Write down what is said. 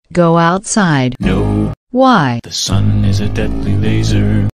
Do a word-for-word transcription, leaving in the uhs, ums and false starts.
Go outside. No. Why? The sun is a deadly laser.